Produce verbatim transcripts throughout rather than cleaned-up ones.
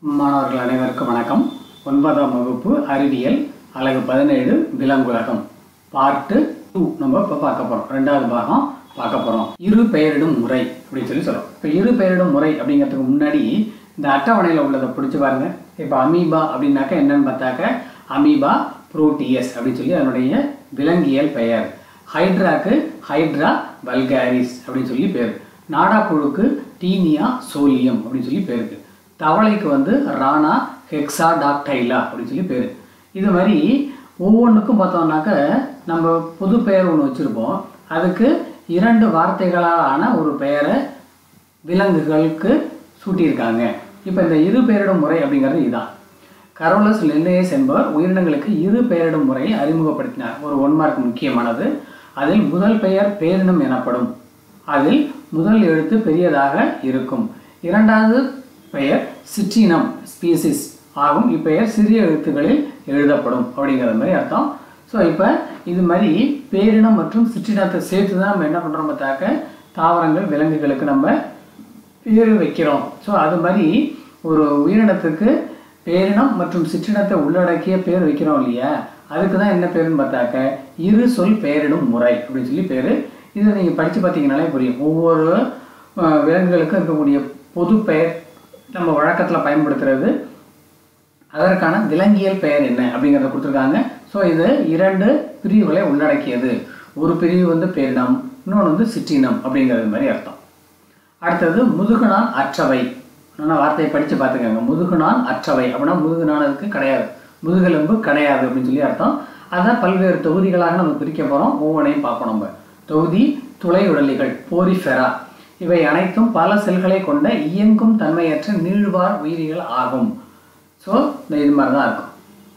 மாணவர்கள் அனைவருக்கும் வணக்கம். ஒன்பதாம் வகுப்பு அறிவியல் அலகு பதினேழு விலங்குலகம் பார்ட் டூ நம்ம இப்போ பார்க்க போகிறோம். ரெண்டாவது பாகம் பார்க்க போகிறோம். இரு பெயரிடும் முறை அப்படின்னு சொல்லி சொல்கிறோம். இப்போ இரு பெயரிடும் முறை அப்படிங்கிறதுக்கு முன்னாடி இந்த அட்டவணையில் உள்ளதை பிடிச்சி பாருங்க. இப்போ அமீபா அப்படின்னாக்க என்னன்னு பார்த்தாக்க அமீபா புரோட்டியஸ் அப்படின்னு சொல்லி அதனுடைய விலங்கியல் பெயர். ஹைட்ராக்கு ஹைட்ரா வல்காரிஸ் அப்படின்னு சொல்லி பேர். நாடாப்புழுக்கு டீனியா சோலியம் அப்படின்னு சொல்லி பேருக்கு. தவளைக்கு வந்து ரானா ஹெக்ஸாடாக்டைலா அப்படின்னு சொல்லி பேர். இது மாதிரி ஒவ்வொன்றுக்கும் பார்த்தோம்னாக்க நம்ம பொது பெயர் ஒன்று வச்சுருப்போம். அதுக்கு இரண்டு வார்த்தைகளான ஒரு பெயரை விலங்குகளுக்கு சூட்டியிருக்காங்க. இப்போ இந்த இரு பெயரிடும் முறை அப்படிங்கிறது இதுதான். கரோலஸ் லின்னேயஸ் என்பவர் உயிரினங்களுக்கு இரு பெயரிடும் முறையை அறிமுகப்படுத்தினார். ஒரு ஒன் மார்க் முக்கியமானது. அதில் முதல் பெயர் பேரினம் எனப்படும். அதில் முதல் எழுத்து பெரியதாக இருக்கும். இரண்டாவது பெயர் சிற்றினம் ஸ்பீசிஸ் ஆகும். இப்பெயர் சிறிய எழுத்துக்களில் எழுதப்படும் அப்படிங்கிற மாதிரி அர்த்தம். ஸோ இப்போ இது மாதிரி பேரினம் மற்றும் சிற்றினத்தை சேர்த்து தான் நம்ம என்ன பண்ணுறோம் பார்த்தாக்க தாவரங்கள் விலங்குகளுக்கு நம்ம பேர் வைக்கிறோம். ஸோ அது மாதிரி ஒரு உயிரினத்துக்கு பேரினம் மற்றும் சிற்றினத்தை உள்ளடக்கிய பேர் வைக்கிறோம் இல்லையா, அதுக்கு தான் என்ன பேருன்னு பார்த்தாக்க இரு சொல் பெயரிடும் முறை அப்படின்னு சொல்லி பேர். இதை நீங்கள் படித்து பார்த்தீங்கன்னாலே புரியும். ஒவ்வொரு விலங்குகளுக்கும் இருக்கக்கூடிய பொது பெயர் நம்ம வழக்கத்தில் பயன்படுத்துறது, அதற்கான விலங்கியல் பெயர் என்ன அப்படிங்கிறத கொடுத்துருக்காங்க. ஸோ இது இரண்டு பிரிவுகளை உள்ளடக்கியது. ஒரு பிரிவு வந்து பேரினம், இன்னொன்று வந்து சிற்றினம் அப்படிங்கிறது மாதிரி அர்த்தம். அடுத்தது முதுகுநான் அற்றவை. நான் வார்த்தையை படித்து பார்த்துக்கோங்க. முதுகுநான் அற்றவை அப்படின்னா முதுகுநானுக்கு கிடையாது, முதுகெலும்பு கிடையாது அப்படின்னு சொல்லி அர்த்தம். அதான் பல்வேறு தொகுதிகளாக நம்ம பிரிக்க போகிறோம். ஒவ்வொன்றையும் பார்ப்போம். நம்ம தொகுதி துளையுடலிகள் போரிஃபெரா. இவை அனைத்தும் பல செல்களை கொண்ட இயங்கும் தன்மையற்ற நீள்வார் உயிரிகள் ஆகும். ஸோ இந்த இது மாதிரி தான் இருக்கும்.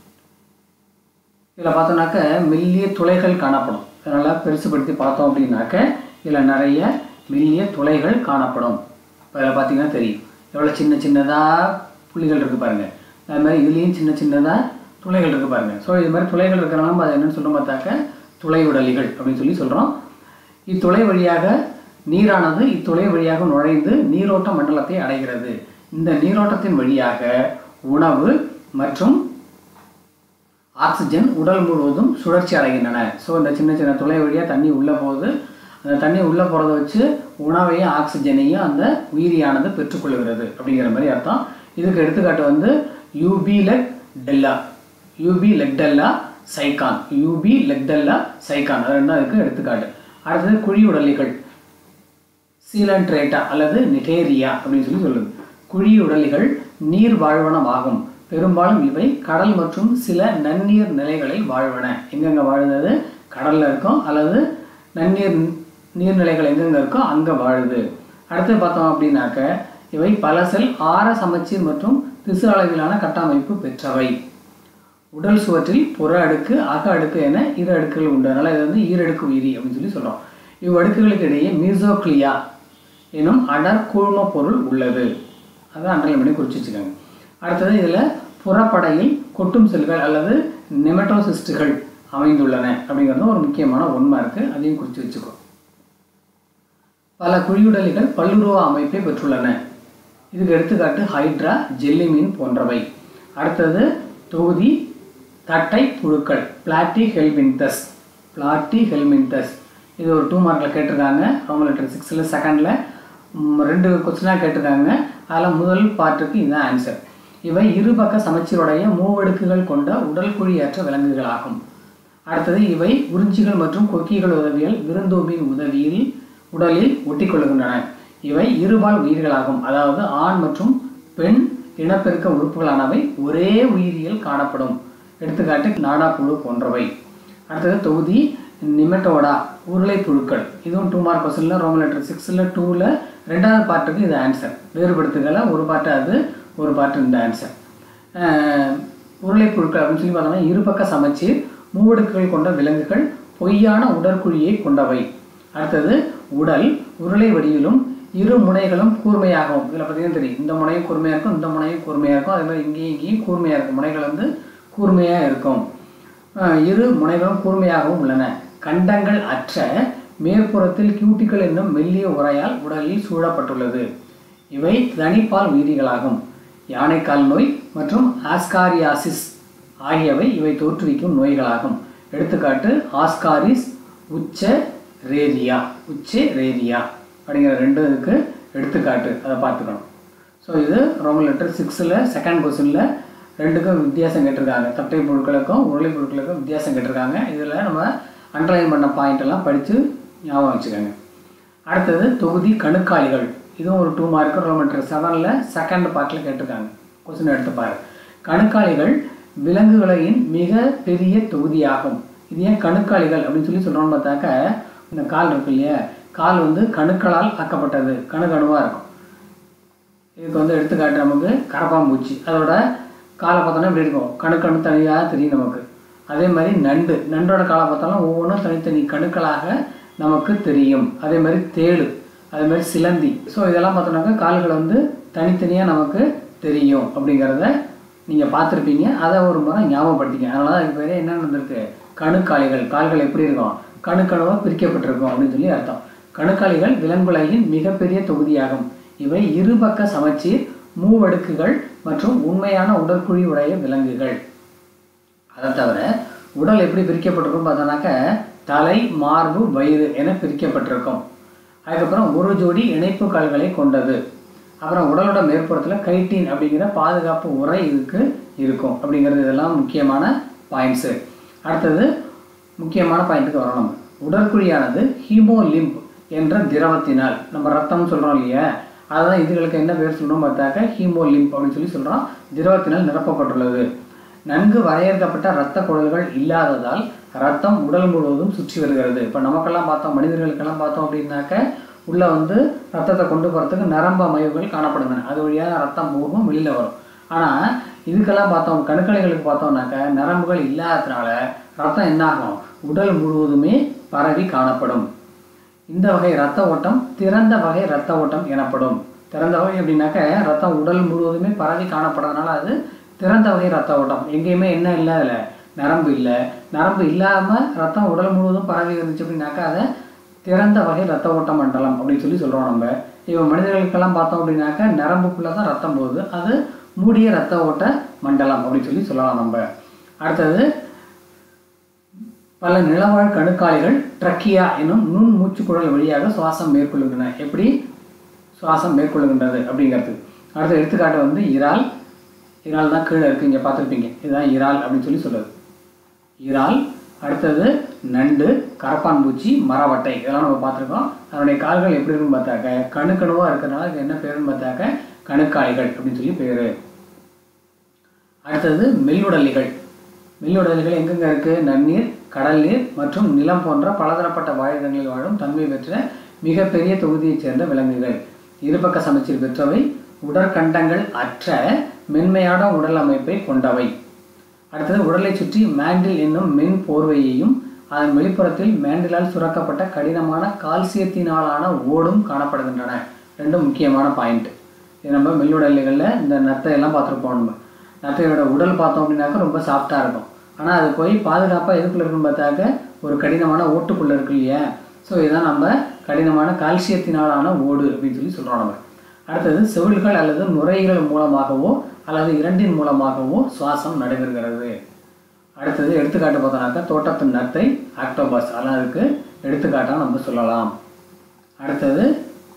இதில் பார்த்தோம்னாக்க மெல்லிய துளைகள் காணப்படும். அதனால் பெருசுப்படுத்தி பார்த்தோம் அப்படின்னாக்க இதில் நிறைய மெல்லிய துளைகள் காணப்படும். இப்போ இதில் பார்த்தீங்கன்னா தெரியும் எவ்வளோ சின்ன சின்னதாக புள்ளிகள் இருக்குது பாருங்கள். அது மாதிரி இதுலேயும் சின்ன சின்னதாக துளைகள் இருக்குது பாருங்கள். ஸோ இது மாதிரி துளைகள் இருக்கிறனால அது என்னென்னு சொல்கிறோம் பார்த்தாக்க துளையுடலிகள் அப்படின்னு சொல்லி சொல்கிறோம். இத்துளை வழியாக நீரானது இத்துளை வழியாக நுழைந்து நீரோட்ட மண்டலத்தை அடைகிறது. இந்த நீரோட்டத்தின் வழியாக உணவு மற்றும் ஆக்சிஜன் உடல் முழுவதும் சுழற்சி அடைகின்றன. ஸோ இந்த சின்ன சின்ன துளை வழியாக தண்ணி உள்ளே போகுது. அந்த தண்ணி உள்ளே போகிறத வச்சு உணவையும் ஆக்சிஜனையும் அந்த உயிரியானது பெற்றுக்கொள்கிறது அப்படிங்கிற மாதிரி அர்த்தம். இதுக்கு எடுத்துக்காட்டு வந்து Euplectella, Euplectella Sycon, Euplectella Sycon, அது ரெண்டும் அதுக்கு எடுத்துக்காட்டு. அடுத்தது குழியுடலிகள் சீலன்ட்ரேட்டா அல்லது நிடேரியா அப்படின்னு சொல்லி சொல்லுது. குழியுடலிகள் நீர் வாழ்வனம் ஆகும். பெரும்பாலும் இவை கடல் மற்றும் சில நன்னீர் நிலைகளில் வாழ்வன. எங்கெங்கே வாழுது? கடலில் இருக்கும் அல்லது நன்னீர் நீர்நிலைகள் எங்கெங்கே இருக்கோ அங்கே வாழுது. அடுத்து பார்த்தோம் அப்படின்னாக்க இவை பல செல் ஆர சமச்சீர் மற்றும் திசு அளவிலான கட்டமைப்பு பெற்றவை. உடல் சுவற்றில் புற அடுக்கு அக அடுக்கு என இரு அடுக்குகள் உண்டு. அதனால் இது வந்து ஈரடுக்கு உயிரி அப்படின்னு சொல்லி சொல்கிறோம். இவ்வடுக்குகளுக்கு இடையே மீசோக்ளியா எனும் அடர் கூழ்ம பொருள் உள்ளது. அதை அண்டர்லைன் பண்ணி குறித்து வச்சுக்கோங்க. அடுத்தது இதில் புறப்படையில் கொட்டும் செல்கள் அல்லது நெமட்டோசிஸ்டுகள் அமைந்துள்ளன அப்படிங்கிறது ஒரு முக்கியமான ஒன்மா இருக்குது. அதையும் குறித்து வச்சுக்கோ. பல குழியுடலிகள் பல்லுருவ அமைப்பை பெற்றுள்ளன. இதுக்கு எடுத்துக்காட்டு ஹைட்ரா, ஜெல்லிமீன் போன்றவை. அடுத்தது தொகுதி தட்டை புழுக்கள் பிளாட்டி ஹெல்மின்தஸ், பிளாட்டி ஹெல்மின்தஸ். இது ஒரு டூ மார்க்கில் கேட்டிருக்காங்க. ரோமன் லெட்டர் சிக்ஸில் செகண்டில் ரெண்டு கொஸ்டினாக கேட்டிருக்காங்க. அதில் முதல் பார்ட்டுக்கு இதுதான் ஆன்சர். இவை இருபக்க சமச்சீருடைய மூவடுக்குகள் கொண்ட உடல் குழியற்ற விலங்குகள் ஆகும். அடுத்தது இவை உறிஞ்சிகள் மற்றும் கொக்கிகள் உதவியால் விருந்தோம்பின் உதவியில் உடலில் ஒட்டி கொள்ளுகின்றன. இவை இருபால் உயிர்களாகும். அதாவது ஆண் மற்றும் பெண் இனப்பெருக்க உறுப்புகளானவை ஒரே உயிரியல் காணப்படும். எடுத்துக்காட்டு நாடாப்புழு போன்றவை. அடுத்தது தொகுதி நிமெட்டோடா உருளை புழுக்கள். இதுவும் டூ மார்க் கொஸ்டினில் ரோமன் லெட்டர் சிக்ஸில் டூவில் ரெண்டாவது பார்ட்டுக்கு இது ஆன்சர். வேறுபடுத்துகளை ஒரு பாட்டு அது, ஒரு பாட்டு இந்த ஆன்சர். உருளை புழுக்கள் அப்படின்னு சொல்லி பார்த்தோம்னா இருபக்க சமச்சீர் மூவடுக்குகள் கொண்ட விலங்குகள் பொய்யான உடற்குழியை கொண்டவை. அடுத்தது உடல் உருளை வடிவிலும் இரு முனைகளும் கூர்மையாகவும். இதில் பார்த்தீங்கன்னா தெரியும் இந்த முனையும் கூர்மையாக இருக்கும், இந்த முனையும் கூர்மையாக இருக்கும். அதே மாதிரி இங்கேயும் இங்கேயும் கூர்மையாக இருக்கும். முனைகள் வந்து கூர்மையாக இருக்கும். இரு முனைகளும் கூர்மையாகவும் உள்ளன. கண்டங்கள் அற்ற மேற்புறத்தில் கியூட்டிகள் என்னும் மெல்லிய உரையால் உடலில் சூழப்பட்டுள்ளது. இவை தனிப்பால் உயிரிகளாகும். யானைக்கால் நோய் மற்றும் ஆஸ்காரியாசிஸ் ஆகியவை இவை தோற்றுவிக்கும் நோய்களாகும். எடுத்துக்காட்டு ஆஸ்காரிஸ், உச்ச ரேரியா உச்ச ரேரியா அப்படிங்கிற ரெண்டு இதுக்கு எடுத்துக்காட்டு, அதை பார்த்துக்கணும். ஸோ இது ரோமன் லெட்டர் சிக்ஸில் செகண்ட் கொஸ்டினில் ரெண்டுக்கும் வித்தியாசம் கேட்டிருக்காங்க. தட்டை புழுக்களுக்கும் உருளை புழுக்களுக்கும் வித்தியாசம் கேட்டிருக்காங்க. இதில் நம்ம அண்டர்லைன் பண்ண பாயிண்ட் எல்லாம் படித்து ஞாபகம் வச்சுக்கோங்க. அடுத்தது தொகுதி கணுக்காலிகள். இதுவும் ஒரு டூ மார்க்கு ரோமன் லெட்டர் செவனில் செகண்ட் பார்ட்டில் கேட்டிருக்காங்க. கொஸ்டின் எடுத்துப்பாரு. கணுக்காலிகள் விலங்குகளின் மிக பெரிய தொகுதியாகும். இது ஏன் கணுக்காலிகள் அப்படின்னு சொல்லி சொல்கிறோம்னு பார்த்தாக்க, இந்த கால் இருக்கு இல்லையா, கால் வந்து கணுக்களால் ஆக்கப்பட்டது, கணுக்கணுவாக இருக்கும். இதுக்கு வந்து எடுத்துக்காட்டு நமக்கு கரப்பாம்பூச்சி, அதோட காலை பார்த்தோன்னா இப்படி இருக்கும், கணுக்கணு தனியாக தெரியும் நமக்கு. அதே மாதிரி நண்டு, நண்டோட காலை பார்த்தாலும் ஒவ்வொன்றும் தனித்தனி கணுக்களாக நமக்கு தெரியும். அதே மாதிரி தேடு, அதே மாதிரி சிலந்தி. ஸோ இதெல்லாம் பார்த்தோன்னாக்கா கால்கள் வந்து தனித்தனியாக நமக்கு தெரியும் அப்படிங்கிறத நீங்கள் பார்த்துருப்பீங்க. அதை ஒரு முறை ஞாபகப்படுத்திங்க. அதனால தான் அதுக்கு பேர் என்ன நடந்திருக்கு, கணுக்காலிகள். கால்கள் எப்படி இருக்கும், கணுக்கணுவாக பிரிக்கப்பட்டிருக்கும் அப்படின்னு சொல்லி அர்த்தம். கணுக்காலிகள் விலங்குகளின் மிகப்பெரிய தொகுதியாகும். இவை இருபக்க சமச்சீர், மூவடுக்குகள் மற்றும் உண்மையான உடற்குழி உடைய விலங்குகள். அதை தவிர உடல் எப்படி பிரிக்கப்பட்டிருக்கும் பார்த்தோன்னாக்க தலை, மார்பு, வயிறு என பிரிக்கப்பட்டிருக்கும். அதுக்கப்புறம் ஒரு ஜோடி இணைப்பு கால்களை கொண்டது. அப்புறம் உடலோட மேற்புறத்தில் கைட்டின் அப்படிங்கிற பாதுகாப்பு உரை இதுக்கு இருக்கும் அப்படிங்கிறது இதெல்லாம் முக்கியமான பாயிண்ட்ஸு. அடுத்தது முக்கியமான பாயிண்ட்டுக்கு வரணும். உடற்குழியானது ஹீமோலிம்ப் என்ற திரவத்தினால், நம்ம ரத்தம்னு சொல்கிறோம் இல்லையா, அதுதான் இதுகளுக்கு என்ன பேர் சொல்கிறோம் பார்த்தாக்க ஹீமோலிம்ப் அப்படின்னு சொல்லி சொல்கிறோம். திரவத்தினால் நிரப்பப்பட்டுள்ளது. நன்கு வரையறுக்கப்பட்ட இரத்த குழல்கள் இல்லாததால் ரத்தம் உடல் முழுவதும் சுற்றி வருகிறது. இப்போ நமக்கெல்லாம் பார்த்தோம், மனிதர்களுக்கெல்லாம் பார்த்தோம் அப்படின்னாக்க உள்ளே வந்து ரத்தத்தை கொண்டு போகிறதுக்கு நரம்பு அமைவுகள் காணப்படுங்க. அது வழியாக ரத்தம் போகும், வெளியில் வரும். ஆனால் இதுக்கெல்லாம் பார்த்தோம், கணுக்காலிகளுக்கு பார்த்தோம்னாக்க நரம்புகள் இல்லாததுனால ரத்தம் என்னாகும், உடல் முழுவதுமே பரவி காணப்படும். இந்த வகை இரத்த ஓட்டம் திறந்த வகை இரத்த ஓட்டம் எனப்படும். திறந்த வகை அப்படின்னாக்க ரத்தம் உடல் முழுவதுமே பரவி காணப்படுறதுனால அது திறந்த வகை இரத்த ஓட்டம். எங்கேயுமே என்ன இல்லை, அதில் நரம்பு இல்லை. நரம்பு இல்லாமல் ரத்தம் உடல் முழுவதும் பரவி இருந்துச்சு அப்படின்னாக்கா அதை திறந்த வகை இரத்த ஓட்ட மண்டலம் அப்படின்னு சொல்லி சொல்கிறோம். நம்ம இப்போ மனிதர்களுக்கெல்லாம் பார்த்தோம் அப்படின்னாக்கா நரம்புக்குள்ளே தான் ரத்தம் போகுது, அது மூடிய இரத்த ஓட்ட மண்டலம் அப்படின்னு சொல்லி சொல்லலாம் நம்ம. அடுத்தது பல நிலவாழ் கணுக்காலிகள் ட்ரக்கியா என்னும் நுண் மூச்சுக்குழல் வழியாக சுவாசம் மேற்கொள்கின்றன. எப்படி சுவாசம் மேற்கொள்கின்றது அப்படிங்கிறது. அடுத்த எடுத்துக்காட்டு வந்து இறால். இறால் தான் கீழே இருக்குது, இங்கே பார்த்துருப்பீங்க. இதுதான் இறால் அப்படின்னு சொல்லி சொல்லுது, இறால். அடுத்தது நண்டு, கரப்பான் பூச்சி, மரவட்டை, இதெல்லாம் நம்ம பார்த்துருக்கோம். அதனுடைய கால்கள் எப்படி இருக்குன்னு பார்த்தாக்க கணுக்கணுவாக இருக்கிறதுனால இது என்ன பேருன்னு பார்த்தாக்க கணுக்காலிகள் அப்படின்னு சொல்லி பேர். அடுத்தது மெல்லுடலிகள். மெல்லுடலிகள் எங்கெங்கே இருக்குது, நன்னீர், கடல் நீர் மற்றும் நிலம் போன்ற பலதரப்பட்ட வாழிடங்களில் வாழும் தன்மை பெற்ற மிகப்பெரிய தொகுதியைச் சேர்ந்த விலங்குகள். இருபக்க சமச்சீர் பெற்றவை, உடற்கண்டங்கள் அற்ற மென்மையான உடல் அமைப்பை கொண்டவை. அடுத்தது உடலை சுற்றி மேண்டில் என்னும் மென் போர்வையையும் அதன் வெளிப்புறத்தில் மேண்டிலால் சுரக்கப்பட்ட கடினமான கால்சியத்தினாலான ஓடும் காணப்படுகின்றன. ரெண்டும் முக்கியமான பாயிண்ட். இது நம்ம மெல்லுடலிகளில் இந்த நத்தையெல்லாம் பார்த்துருப்போம். நம்ம நத்தையோட உடல் பார்த்தோம் அப்படின்னாக்கா ரொம்ப சாஃப்டாக இருக்கும். ஆனால் அது போய் பாதுகாப்பாக எதுக்குள்ளே இருக்குன்னு பார்த்தாக்க ஒரு கடினமான ஓட்டுக்குள்ளே இருக்கு இல்லையா. ஸோ இதுதான் நம்ம கடினமான கால்சியத்தினாலான ஓடு அப்படின்னு சொல்லி சொல்கிறோம் நம்ம. அடுத்தது செவில்கள் அல்லது நுரையீரல் மூலமாகவோ அல்லது இரண்டின் மூலமாகவோ சுவாசம் நடைபெறுகிறது. அடுத்தது எடுத்துக்காட்டு பார்த்தோம்னாக்கா தோட்டத்து நத்தை, ஆக்டோபஸ், அதெல்லாம் அதுக்கு எடுத்துக்காட்டாக நம்ம சொல்லலாம். அடுத்தது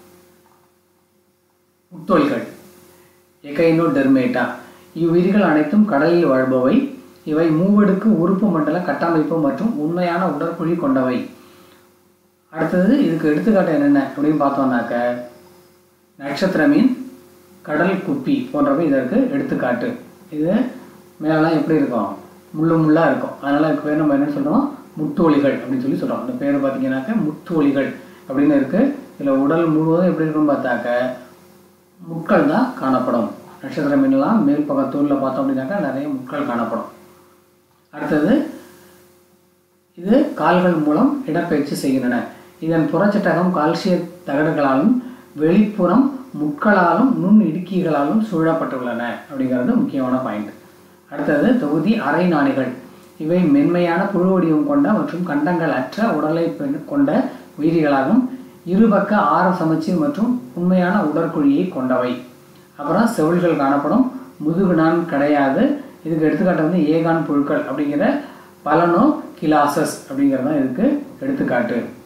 முத்தோல்கள், எகைனோடெர்மேட்டா. இவ்வுயிர்கள் அனைத்தும் கடலில் வாழ்பவை. இவை மூவடுக்கு உறுப்பு மண்டல கட்டமைப்பு மற்றும் உண்மையான உடற்குழி கொண்டவை. அடுத்தது இதுக்கு எடுத்துக்காட்டு என்னென்ன அப்படின்னு பார்த்தோம்னாக்க நட்சத்திர மீன், கடல் குப்பி போன்றவை இதற்கு எடுத்துக்காட்டு. இது மேலெல்லாம் எப்படி இருக்கும், முள்ளு முள்ளாக இருக்கும். அதனால் இதுக்கு பேர் நம்ம என்ன சொல்கிறோம், முத்தோலிகள் அப்படின்னு சொல்லி சொல்கிறோம். இந்த பேர் பார்த்தீங்கன்னாக்க முத்தோலிகள் அப்படின்னு இருக்குது. இதில் உடல் முழுவதும் எப்படி இருக்குன்னு பார்த்தாக்க முட்கள் தான் காணப்படும். நட்சத்திர மீன்லாம் மேல் பக்கத்தூரில் பார்த்தோம் அப்படின்னாக்கா நிறைய முட்கள் காணப்படும். அடுத்தது இது கால்கள் மூலம் இடப்பெயர்ச்சி செய்கின்றன. இதன் புறச்சட்டகம் கால்சிய தகடுகளாலும் வெளிப்புறம் முட்களாலும் நுண் இடுக்கிகளாலும் சூழப்பட்டுள்ளன அப்படிங்கிறது முக்கியமான பாயிண்ட். அடுத்தது தொகுதி அரை நாணிகள். இவை மென்மையான புழு வடிவம் கொண்ட மற்றும் கண்டங்கள் அற்ற உடலை கொண்ட உயிரிகளாகும். இருபக்க ஆர சமச்சீர் மற்றும் உண்மையான உடற்குழியை கொண்டவை. அப்புறம் செவில்கள் காணப்படும். முதுகுநான் கிடையாது. இதுக்கு எடுத்துக்காட்டு வந்து ஏகான் புழுக்கள் அப்படிங்கிற பலனோ கிளாசஸ் அப்படிங்கிறது தான் இதுக்கு எடுத்துக்காட்டு.